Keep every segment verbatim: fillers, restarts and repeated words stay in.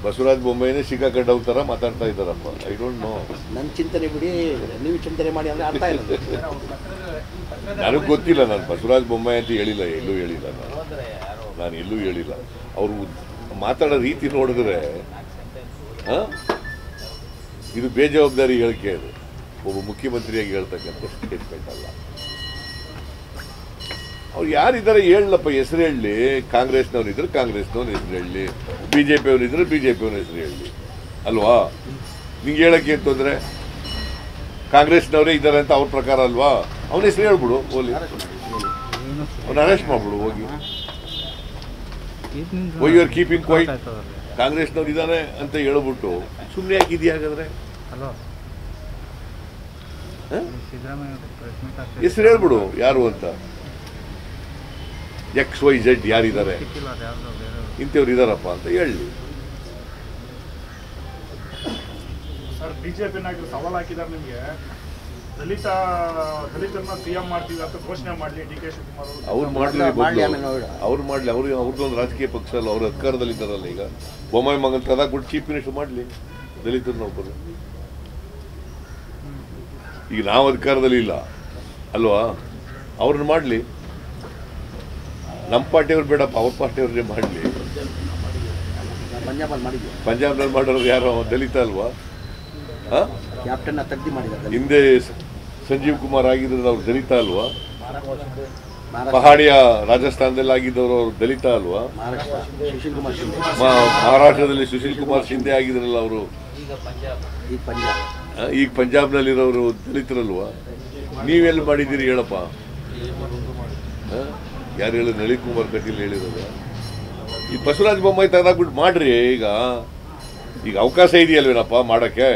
ಬಸವರಾಜ ಬೊಮ್ಮಾಯಿನೇ ಸಿಕ್ಕಾಕೊಂಡವ್ ಥರ ಮಾತಾಡ್ತಾ ಇದ್ದಾರಪ್ಪ. I don't know. ನನ್ನ ಚಿಂತನೆ ಬಿಡಿ, ನೀವು ಚಿಂತನೆ ಮಾಡಿ ಅಂದರೆ ಅರ್ಥ ಇಲ್ಲ. ನನಗೆ ಗೊತ್ತಿಲ್ಲ, ನಾನು ಬಸವರಾಜ ಬೊಮ್ಮಾಯಿ ಅಂತ ಹೇಳಿಲ್ಲ, ಎಲ್ಲೂ ಹೇಳಿಲ್ಲ, ನಾನು ನಾನು ಎಲ್ಲೂ ಹೇಳಿಲ್ಲ. ಅವರು ಮಾತಾಡೋ ರೀತಿ ನೋಡಿದ್ರೆ ಇದು ಬೇಜವಾಬ್ದಾರಿ ಹೇಳಿಕೆ, ಅದು ಒಬ್ಬ ಮುಖ್ಯಮಂತ್ರಿಯಾಗಿ ಹೇಳ್ತಕ್ಕಂಥ ಸ್ಟೇಟ್ಮೆಂಟ್ ಅಲ್ಲ. ಅವ್ರು ಯಾರಿದ್ದಾರೆ ಹೇಳಪ್ಪ, ಹೆಸರು ಹೇಳಲಿ. ಕಾಂಗ್ರೆಸ್ನವ್ರು ಇದ್ರೆ ಕಾಂಗ್ರೆಸ್ನವ್ರ ಹೆಸರು ಹೇಳಲಿ, ಬಿ ಜೆ ಪಿಯವ್ರು ಇದ್ರೆ ಬಿ ಜೆ ಪಿಯವ್ರ ಹೆಸರು ಹೇಳಲಿ ಅಲ್ವಾ? ನಿಂಗೆ ಹೇಳಕ್ಕೆ ಅಂತಂದರೆ ಕಾಂಗ್ರೆಸ್ನವರೇ ಇದ್ದಾರೆ ಅಂತ ಅವ್ರ ಪ್ರಕಾರ ಅಲ್ವಾ? ಅವನ ಹೆಸರು ಹೇಳ್ಬಿಡು, ಹೋಗಿ ಅವ್ನ ಅರೆಸ್ಟ್ ಮಾಡ್ಬಿಡು ಹೋಗಿ. Why you are keeping quiet? ಕಾಂಗ್ರೆಸ್ನವ್ರು ಇದ್ದಾನೆ ಅಂತ ಹೇಳ್ಬಿಟ್ಟು ಸುಮ್ಮನೆ ಯಾಕಿದೆಯಾ ಹಾಗಾದ್ರೆ? ಹೆಸರು ಹೇಳ್ಬಿಡು ಯಾರು ಅಂತ. ಎಕ್ಸ್ ವೈ ಝೆಡ್ ಯಾರಿದ್ದಾರೆ, ಇಂಥವ್ರು ಇದಾರಪ್ಪ ಅಂತ ಹೇಳಿ. ಸರ್, ಬಿಜೆಪಿ ನಾಯಕರು ಸವಾಲು ಹಾಕಿದ್ದಾರೆ ನಿಮಗೆ, ದಲಿತ ದಲಿತರನ್ನ ಸಿಎಂ ಮಾಡ್ತೀವಿ ಅಂತ ಘೋಷಣೆ ಮಾಡಲಿ ಡಿ ಕೆ ಶಿವಕುಮಾರ್ ಅವರು. ಅವ್ರು ಮಾಡಲಿ, ಅವ್ರು ಮಾಡಲಿ, ಅವ್ರು ಅವ್ರದ್ದೊಂದು ರಾಜಕೀಯ ಪಕ್ಷ ಅಲ್ಲ, ಅವ್ರ ಅಧಿಕಾರದಲ್ಲಿ ಇದ್ದಾರಲ್ಲ. ಈಗ ಬೊಮ್ಮಾಯಿ ಮಗನ್ ತದಾಕ್ಬಿಟ್ಟು ಚೀಫ್ ಮಿನಿಸ್ಟರ್ ಮಾಡಲಿ ದಲಿತರನ್ನ ಒಬ್ಬರು. ಈಗ ನಾವು ಅಧಿಕಾರದಲ್ಲಿ ಇಲ್ಲ ಅಲ್ವಾ, ಅವ್ರನ್ನ ಮಾಡಲಿ. ನಮ್ಮ ಪಾರ್ಟಿಯವ್ರು ಬೇಡಪ್ಪ, ಅವ್ರ ಪಾರ್ಟಿಯವ್ರನ್ನೇ ಮಾಡಲಿ. ಪಂಜಾಬ್ನಲ್ಲಿ ಮಾಡೋರು ಯಾರು ದಲಿತ ಅಲ್ವಾ? ಕ್ಯಾಪ್ಟನ್ ತೆಗ್ದು ಮಾಡಿದ್ದಾರೆ. ಹಿಂದೆ ಸಂಜೀವ್ ಕುಮಾರ್ ಆಗಿದ್ರು ಅವ್ರು ದಲಿತ ಅಲ್ವಾ? ಪಹಾಡಿಯ ರಾಜಸ್ಥಾನದಲ್ಲಿ ಆಗಿದ್ದವರು ಅವ್ರು ದಲಿತ ಅಲ್ವಾ? ಮಹಾರಾಷ್ಟ್ರದಲ್ಲಿ ಸುಶೀಲ್ ಕುಮಾರ್ ಶಿಂದೆ ಆಗಿದ್ರಲ್ಲ ಅವರು, ಈಗ ಪಂಜಾಬ್ನಲ್ಲಿರೋರು ದಲಿತರಲ್ವಾ? ನೀವೆಲ್ಲಿ ಮಾಡಿದ್ದೀರಿ ಹೇಳಪ್ಪ? ಯಾರು ಹೇಳಿದ್ರು? ನಳಿನ್ ಕುಮಾರ್ ಕಟೀಲ್ ಹೇಳಿರೋದು. ಈ ಬಸವರಾಜ ಬೊಮ್ಮಾಯಿ ತೆಗೆದಾಕ್ಬಿಟ್ಟು ಮಾಡ್ರಿ. ಈಗ ಈಗ ಅವಕಾಶ ಇದೆಯಲ್ವೇನಪ್ಪ ಮಾಡೋಕ್ಕೆ?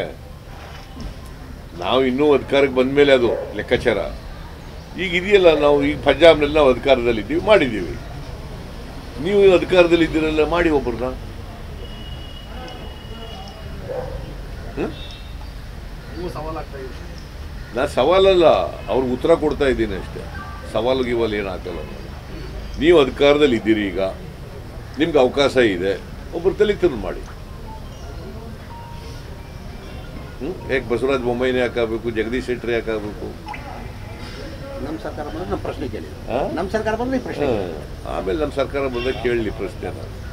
ನಾವು ಇನ್ನೂ ಅಧಿಕಾರಕ್ಕೆ ಬಂದ ಮೇಲೆ ಅದು ಲೆಕ್ಕಾಚಾರ. ಈಗ ಇದೆಯಲ್ಲ, ನಾವು ಈಗ ಪಂಜಾಬ್ನಲ್ಲಿ ನಾವು ಅಧಿಕಾರದಲ್ಲಿದ್ದೀವಿ, ಮಾಡಿದ್ದೀವಿ. ನೀವು ಅಧಿಕಾರದಲ್ಲಿ ಇದ್ದೀರಲ್ಲ, ಮಾಡಿ ಒಬ್ಬರನ್ನ. ನಾ ಸವಾಲಲ್ಲ, ಅವ್ರಿಗೆ ಉತ್ತರ ಕೊಡ್ತಾ ಇದ್ದೀನಿ ಅಷ್ಟೇ. ಸವಾಲು ಗಿವಾಲು ಏನು ಹಾಕಲ್ಲ. ನೀವು ಅಧಿಕಾರದಲ್ಲಿ ಇದ್ದೀರಿ, ಈಗ ನಿಮ್ಗೆ ಅವಕಾಶ ಇದೆ, ಒಬ್ಬರು ದಲಿತರನ್ನು ಮಾಡಿ. ಹ್ಞೂ ಯಾಕೆ ಬಸವರಾಜ ಬೊಮ್ಮಾಯಿನೇ ಯಾಕಾಗಬೇಕು, ಜಗದೀಶ್ ಶೆಟ್ಟರ್ ಯಾಕಾಗಬೇಕು? ನಮ್ಮ ಸರ್ಕಾರ ಬಂದ್ರೆ ನಮ್ಮ ಪ್ರಶ್ನೆ ಕೇಳಿ, ನಮ್ಮ ಸರ್ಕಾರ ಬಂದ್ರೆ ಪ್ರಶ್ನೆ, ಆಮೇಲೆ ನಮ್ಮ ಸರ್ಕಾರ ಬಂದಾಗ ಕೇಳಲಿ ಪ್ರಶ್ನೆನ.